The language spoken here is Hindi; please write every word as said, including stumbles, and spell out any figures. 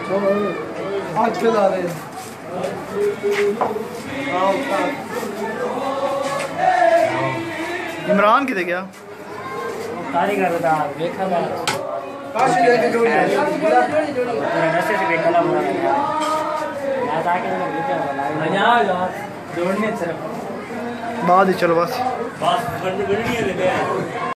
आज खिला रहे हैं। इमरान किधर गया? कारीगर था देखा था काशी लेके जोड़ी नशे से बेकला बुरा याद आके मैंने देखा वाला यार जोड़ने सिर्फ बाद ही चलो बस बस बंद बड़ी है